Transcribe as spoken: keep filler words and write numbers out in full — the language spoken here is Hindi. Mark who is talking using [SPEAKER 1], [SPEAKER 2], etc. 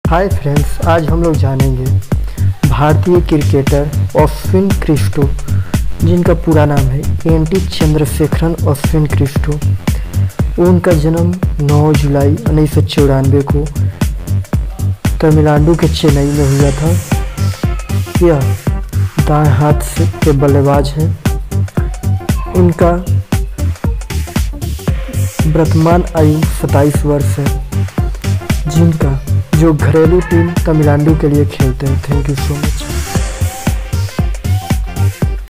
[SPEAKER 1] हाय फ्रेंड्स, आज हम लोग जानेंगे भारतीय क्रिकेटर अश्विन क्रिस्टो, जिनका पूरा नाम है एन टी चंद्रशेखरन अश्विन क्रिस्टो। उनका जन्म नौ जुलाई उन्नीस सौ चौरानवे को तमिलनाडु के चेन्नई में हुआ था। यह दाएं हाथ से के बल्लेबाज हैं। इनका वर्तमान आयु सत्ताईस वर्ष है, जिनका जो घरेलू टीम तमिलनाडु के लिए खेलते हैं। Thank you so much.